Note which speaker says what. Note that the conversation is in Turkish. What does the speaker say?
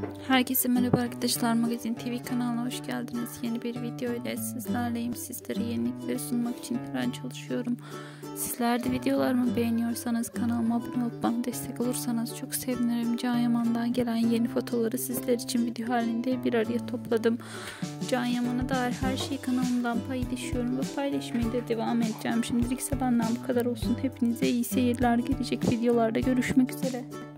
Speaker 1: Herkese merhaba arkadaşlar, Magazin TV kanalına hoş geldiniz. Yeni bir video ile sizlerleyim. Sizlere yenilikleri sunmak için her an çalışıyorum. Sizler de videolarımı beğeniyorsanız kanalıma abone olup bana destek olursanız çok sevinirim. Can Yaman'dan gelen yeni fotoları sizler için video halinde bir araya topladım. Can Yaman'a dair her şeyi kanalımdan paylaşıyorum ve paylaşmaya da devam edeceğim. Şimdilik benden bu kadar olsun. Hepinize iyi seyirler. Gelecek videolarda görüşmek üzere.